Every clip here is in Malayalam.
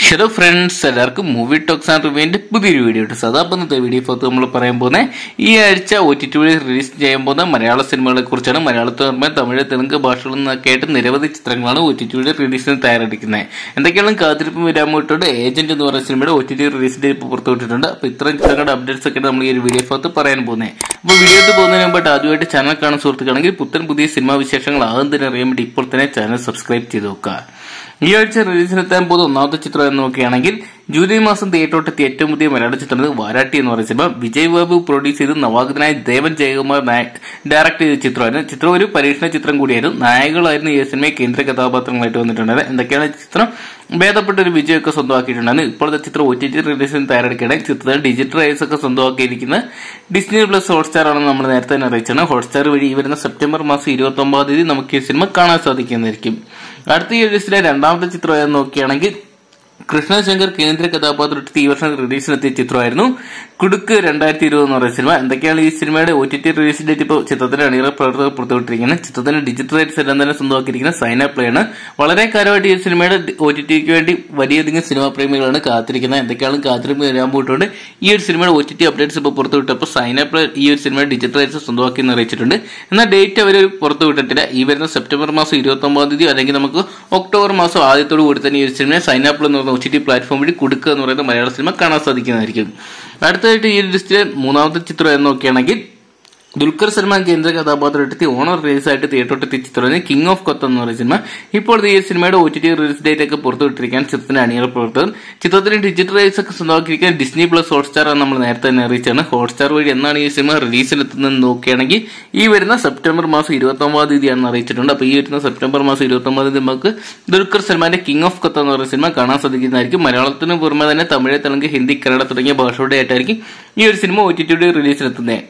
Hello friends, എല്ലാവർക്കും മൂവി ടോക്സ് ആൻഡ് റിവ്യൂവിന്റെ പുതിയൊരു വീഡിയോ ഉണ്ട്. സാധാരണത്തെ വീഡിയോ ഫോട്ടോ നമ്മൾ പറയാൻ പോകുന്നത് ഈ ആഴ്ച OTT റിലീസ് ചെയ്യാൻ പോകുന്ന മലയാള സിനിമകളെ കുറിച്ചാണ്. മലയാളത്തിൽ പുറമെ തമിഴ്, തെലുങ്ക് ഭാഷകളിൽ നിന്നൊക്കെ ആയിട്ട് നിരവധി ചിത്രങ്ങളാണ് OTT റിലീസിന് തയ്യാറെടുക്കുന്നത്. എന്തൊക്കെയാണ് കാത്തിരിപ്പ് വരാൻ പോയിട്ടുണ്ട്. ഏജന്റ് എന്ന് പറയുന്ന സിനിമയുടെ OTT റിലീസ് ഡേറ്റ് പുറത്തുവിട്ടിട്ടുണ്ട്. അപ്പോൾ ഇത്രയും ചിത്രങ്ങളുടെ അപ്ഡേറ്റ്സ് ഒക്കെ നമ്മൾ ഈ ഒരു വീഡിയോ ഫോട്ടോ പറയാൻ പോകുന്നത്. അപ്പോൾ വീഡിയോയിൽ പോകുന്നതിന് മുമ്പായിട്ട് ആദ്യമായിട്ട് ചാനൽ കാണുന്ന സുഹൃത്തുക്കളാണെങ്കിൽ പുതിയ സിനിമാ വിശേഷങ്ങൾ ആദ്യം തന്നെ അറിയാൻ വേണ്ടി ഇപ്പോൾ തന്നെ ചാനൽ സബ്സ്ക്രൈബ് ചെയ്ത് നോക്കുക. ഈ ആഴ്ച റിലീസിനെത്താൻ പോകുന്ന ഒന്നാമത്തെ ചിത്രം എന്ന് നോക്കുകയാണെങ്കിൽ ജൂലൈ മാസം തിയേറ്ററിലെത്തിയ ഏറ്റവും പുതിയ മലയാള ചിത്രം വാലാട്ടി എന്ന് പറയുന്ന സിനിമ വിജയ് ബാബു പ്രൊഡ്യൂസ് ചെയ്ത് നവാഗതനായ ദേവൻ ജയകുമാർ ഡയറക്ട് ചെയ്ത ചിത്രമായിരുന്നു. ചിത്രം ഒരു പരീക്ഷണ ചിത്രം കൂടിയായിരുന്നു. നായകളായിരുന്നു ഈ സിനിമയെ കേന്ദ്ര കഥാപാത്രങ്ങളായിട്ട് വന്നിട്ടുണ്ടായത്. എന്തൊക്കെയാണ് ചിത്രം ഭേദപ്പെട്ട ഒരു വിജയമൊക്കെ സ്വന്തമാക്കിയിട്ടുണ്ടായിരുന്നു. ഇപ്പോഴത്തെ ചിത്രം OTT റിലീസിന് തയ്യാറെടുക്കുകയാണ്. ചിത്രത്തിൽ ഡിജിറ്റൽ റൈറ്റ്സ് ഒക്കെ സ്വന്തമാക്കിയിരിക്കുന്ന ഡിസ്നി പ്ലസ് ഹോട്ട്സ്റ്റാർ ആണെന്ന് നമ്മൾ നേരത്തെ തന്നെ അറിയിച്ചാണ്. ഹോട്ട്സ്റ്റാർ വഴി ഈ വരുന്ന സെപ്റ്റംബർ മാസം 29 നമുക്ക് ഈ സിനിമ കാണാൻ സാധിക്കുന്നതായിരിക്കും. അടുത്ത ഈ ലിസ്റ്റിലെ രണ്ടാമത്തെ ചിത്രം ഏതെന്ന് നോക്കുകയാണെങ്കിൽ കൃഷ്ണശങ്കർ കേന്ദ്ര കഥാപാത്രത്തിൽ ഈ വർഷം റിലീസിനെത്തിയ ചിത്രമായിരുന്നു കുടുക്ക് 2020 എന്ന് പറയുന്ന സിനിമ. എന്തൊക്കെയാണ് ഈ സിനിമയുടെ OTT റിലീസ് ഡേറ്റ് ഇപ്പോൾ ചിത്രത്തിന്റെ അണിയറ പ്രവർത്തകർ പുറത്തുവിട്ടിരിക്കുന്നത്. ചിത്രത്തിന്റെ ഡിജിറ്റൽ റൈറ്റ്സ് എല്ലാം തന്നെ സ്വന്തമാക്കിയിരിക്കുന്ന സൈന പ്ലേ ആണ്. വളരെ കാലമായിട്ട് ഈ സിനിമയുടെ OTTക്ക് വേണ്ടി വലിയധികം സിനിമാ പ്രേമികളാണ് കാത്തിരിക്കുന്നത്. എന്തൊക്കെയാണ് കാത്തിരിപ്പ് വരാൻ പോയിട്ടുണ്ട്. ഈ ഒരു സിനിമയുടെ OTT അപ്ഡേറ്റ്സ് ഇപ്പോൾ പുറത്തുവിട്ടപ്പോൾ സൈന പ്ലേ ഈ ഒരു സിനിമയുടെ ഡിജിറ്റൽ റൈറ്റ്സ് സ്വന്തമാക്കി എന്ന് അറിയിച്ചിട്ടുണ്ട്. എന്നാൽ ഡേറ്റ് അവർ പുറത്തുവിട്ടിട്ടില്ല. ഈ വരുന്ന സെപ്റ്റംബർ മാസം 29 അല്ലെങ്കിൽ നമുക്ക് ഒക്ടോബർ മാസം ആദ്യത്തോടു കൂടി തന്നെ ഈ ഒരു സിനിമയെ സൈന പ്ലേ എന്ന് പറയുന്ന OTT പ്ലാറ്റ്ഫോം വഴി കുടുക്ക് എന്ന് പറയുന്ന മലയാള സിനിമ കാണാൻ സാധിക്കുന്നതായിരിക്കും. അടുത്തതായിട്ട് ഈ ലിസ്റ്റിലെ മൂന്നാമത്തെ ചിത്രം എന്ന് നോക്കുകയാണെങ്കിൽ ദുൽഖർ സൽമാൻ കേന്ദ്ര കഥാപാത്രത്തിൽ ഓണർ റിലീസായിട്ട് തിയേറ്ററിലെത്തിയ ചിത്രമാണ് കിങ് ഓഫ് കൊത്ത എന്ന് പറയുന്ന സിനിമ. ഇപ്പോൾ ഈ സിനിമയുടെ OTT റിലീസ് ഡേറ്റ് ഒക്കെ പുറത്തുവിട്ടിരിക്കാൻ ചിത്രത്തിന്റെ അണിയറ പ്രവർത്തകർ. ചിത്രത്തിന്റെ ഡിജിറ്റൽ റൈറ്റ്സ് ഒക്കെ സ്വന്തമാക്കിയിരിക്കാൻ ഡിസ്നി പ്ലസ് ഹോട്ട്സ്റ്റാർ ആണ് നമ്മൾ നേരത്തെ തന്നെ അറിയിച്ചാണ്. ഹോട്ട്സ്റ്റാർ വഴി എന്നാണ് ഈ സിനിമ റിലീസിനെത്തുന്നതെന്ന് നോക്കുകയാണെങ്കിൽ ഈ വരുന്ന സെപ്റ്റംബർ മാസം 29 ആണെന്ന് അറിയിച്ചിട്ടുണ്ട്. അപ്പോൾ ഈ വരുന്ന സെപ്റ്റംബർ മാസം 29 നമുക്ക് ദുൽഖർ സൽമാന്റെ കിങ് ഓഫ് കൊത്ത എന്ന് പറയുന്ന സിനിമ കാണാൻ സാധിക്കുന്നതായിരിക്കും. മലയാളത്തിന് പുറമെ തന്നെ തമിഴ്, തെലുങ്ക്, ഹിന്ദി, കന്നഡ തുടങ്ങിയ ഭാഷകളുടെ ആയിട്ടായിരിക്കും ഈ ഒരു സിനിമ OTT റിലീസിനെത്തുന്നത്.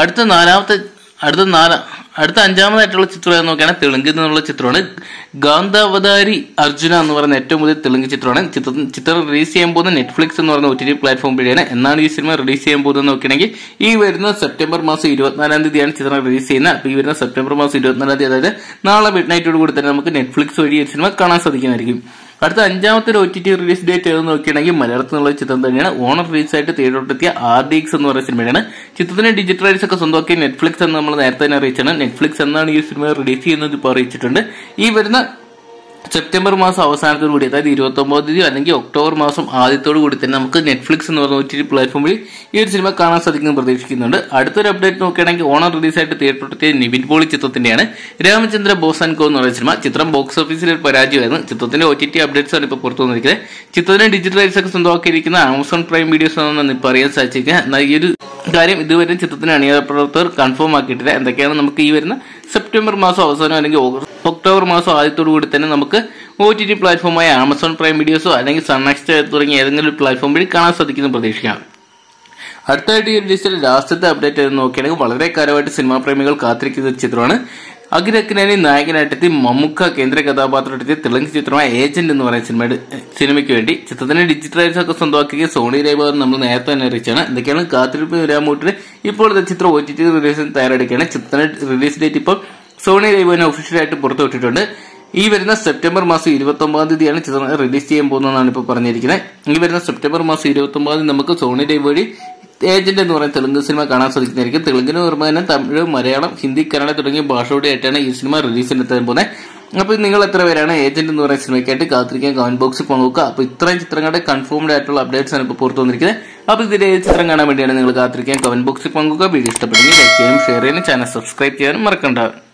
അടുത്ത അഞ്ചാമതായിട്ടുള്ള ചിത്രം നോക്കുകയാണെങ്കിൽ തെലുങ്കിൽ നിന്നുള്ള ചിത്രമാണ് ഗാന്ധാവതാരി അർജുന എന്ന് പറയുന്ന ഏറ്റവും പുതിയ തെലുങ്ക് ചിത്രമാണ്. ചിത്രം റിലീസ് ചെയ്യാൻ പോകുന്ന നെറ്റ്ഫ്ലിക്സ് എന്ന് പറയുന്ന OTT പ്ലാറ്റ്ഫോം വഴിയാണ്. എന്നാണ് ഈ സിനിമ റിലീസ് ചെയ്യാൻ പോകുന്നത് നോക്കുകയാണെങ്കിൽ ഈ വരുന്ന സെപ്റ്റംബർ മാസം 24 ചിത്രം റിലീസ് ചെയ്യുന്നത്. അപ്പോൾ ഈ വരുന്ന സെപ്റ്റംബർ മാസം 24 അതായത് നാളെ മിഡ് നൈറ്റോട് കൂടി തന്നെ നമുക്ക് നെറ്റ്ഫ്ലിക്സ് വഴി ഈ സിനിമ കാണാൻ സാധിക്കുന്നതായിരിക്കും. അടുത്ത അഞ്ചാമത്തെ OTT റിലീസ് ഡേറ്റ് ഏതെന്ന് നോക്കുകയാണെങ്കിൽ മലയാളത്തിൽ നിന്നുള്ള ചിത്രം തന്നെയാണ്. ഓണർ റിലീസായിട്ട് തിയേറ്ററിലെത്തിയ RDX എന്ന് പറയുന്ന സിനിമയാണ്. ചിത്രത്തിന്റെ ഡിജിറ്റൽ റൈറ്റ്സ് ഒക്കെ സ്വന്തമാക്കിയ നെറ്റ്ഫ്ലിക്സ് എന്ന് നമ്മൾ നേരത്തെ തന്നെ അറിയിച്ചാണ്. നെറ്റ്ഫ്ലിക്സ് എന്നാണ് ഈ സിനിമ റിലീസ് ചെയ്യുന്നത് ഇപ്പോൾ അറിയിച്ചിട്ടുണ്ട്. ഈ വരുന്ന സെപ്റ്റംബർ മാസം അവസാനത്തോടു കൂടി അതായത് 29 അല്ലെങ്കിൽ ഒക്ടോബർ മാസം ആദ്യത്തോടു കൂടി തന്നെ നമുക്ക് നെറ്റ്ഫ്ലിക്സ് എന്ന് പറയുന്ന OTT പ്ലാറ്റ്ഫോം വഴി ഈ ഒരു സിനിമ കാണാൻ സാധിക്കുമെന്ന് പ്രതീക്ഷിക്കുന്നുണ്ട്. അടുത്തൊരു അപ്ഡേറ്റ് നോക്കുകയാണെങ്കിൽ ഓണർ റിലീസായിട്ട് തിയേറ്ററിലെത്തിയ നിവിൻ പോളി ചിത്രത്തിന്റെയാണ് രാമചന്ദ്ര BOSS&CO എന്ന് പറയുന്ന സിനിമ. ചിത്രം ബോക്സ് ഓഫീസിൽ ഒരു പരാജയമായിരുന്നു. ചിത്രത്തിന്റെ OTT അപ്ഡേറ്റ്സ് ആണ് ഇപ്പോൾ പുറത്തു വന്നിരിക്കുന്നത്. ചിത്രത്തിന്റെ ഡിജിറ്റൽ റൈറ്റ്സ് ഒക്കെ സ്വന്തമാക്കിയിരിക്കുന്ന ആമസോൺ പ്രൈം വീഡിയോസ് ആണെന്ന് ഇപ്പോൾ അറിയാൻ സാധിച്ചിരിക്കുക. എന്നാൽ ഈ ഒരു കാര്യം ഇതുവരെ ചിത്രത്തിന് അണിയറ പ്രവർത്തകർ കൺഫേം ആക്കിയിട്ടില്ല. എന്തൊക്കെയാണ് നമുക്ക് ഈ വരുന്ന സെപ്റ്റംബർ മാസം അവസാനം അല്ലെങ്കിൽ ഒക്ടോബർ മാസം ആദ്യത്തോടു കൂടി തന്നെ നമുക്ക് OTT പ്ലാറ്റ്ഫോമായ ആമസോൺ പ്രൈം വീഡിയോസോ അല്ലെങ്കിൽ സൺനെക്സ്റ്റ് തുടങ്ങിയ ഏതെങ്കിലും ഒരു പ്ലാറ്റ്ഫോം വഴി കാണാൻ സാധിക്കുന്ന പ്രതീക്ഷിക്കാം. അടുത്തായിട്ട് ഈ ലിസ്റ്റിൽ ലാസ്റ്റത്തെ അപ്ഡേറ്റ് എന്ന് നോക്കുകയാണെങ്കിൽ വളരെ കാലമായിട്ട് സിനിമാ പ്രേമികൾ കാത്തിരിക്കുന്ന ഒരു ചിത്രമാണ് അഖിലക്കിനാനി നായകനായിട്ടെത്തി മമ്മുക്ക കേന്ദ്ര കഥാപാത്രത്തിൽ തെലുങ്ക് ചിത്രമായ ഏജന്റ് എന്ന് പറയുന്ന സിനിമയ്ക്ക് വേണ്ടി ചിത്രത്തിന്റെ ഡിജിറ്റൽ റൈറ്റ്സ് ഒക്കെ സ്വന്തമാക്കിയ സോണി ലൈവ് നമ്മൾ നേരത്തെ തന്നെ അറിയിച്ചാണ്. എന്തൊക്കെയാണ് കാത്തിരിപ്പ് വരാൻ പോയിട്ട് ഇപ്പോൾ ചിത്രം OTT റിലീസിന് തയ്യാറെടുക്കുകയാണ്. ചിത്രത്തിന്റെ റിലീസ് ഡേറ്റ് ഇപ്പോൾ സോണി ലൈവിനെ ഒഫീഷ്യലായിട്ട് പുറത്തുവിട്ടിട്ടുണ്ട്. ഈ വരുന്ന സെപ്റ്റംബർ മാസം 29 ചിത്രം റിലീസ് ചെയ്യാൻ പോകുന്നതെന്നാണ് ഇപ്പോൾ പറഞ്ഞിരിക്കുന്നത്. ഈ വരുന്ന സെപ്റ്റംബർ മാസം 29 നമുക്ക് സോണി ലൈവ് വഴി ഏജന്റ് എന്ന് പറയുന്ന തെലുങ്ക് സിനിമ കാണാൻ സാധിക്കുന്നതായിരിക്കും. തെലുങ്കിന് പുറമെ തന്നെ തമിഴ്, മലയാളം, ഹിന്ദി, കന്നഡ തുടങ്ങിയ ഭാഷയോടെ ആയിട്ടാണ് ഈ സിനിമ റിലീസിനെത്താൻ പോകുന്നത്. അപ്പോൾ നിങ്ങൾ എത്ര പേരാണ് ഏജന്റ് എന്ന് പറയുന്ന സിനിമയ്ക്കായിട്ട് കാത്തിരിക്കാൻ കമന്റ് ബോക്സിൽ പങ്കുവെക്കുക. അപ്പോൾ ഇത്രയും ചിത്രങ്ങളുടെ കൺഫേംഡ് ആയിട്ടുള്ള അപ്ഡേറ്റ്സ് ആണ് ഇപ്പോൾ പുറത്തു വന്നിരിക്കുന്നത്. അപ്പോൾ ഇതിലെ ചിത്രം കാണാൻ വേണ്ടിയാണ് നിങ്ങൾ കാത്തിരിക്കാൻ കമന്റ് ബോക്സിൽ പങ്കുവെക്കുക. വീഡിയോ ഇഷ്ടപ്പെട്ടെങ്കിൽ ലൈക്ക് ചെയ്യാനും ഷെയർ ചെയ്യാനും ചാനൽ സബ്സ്ക്രൈബ് ചെയ്യാനും മറക്കണ്ട.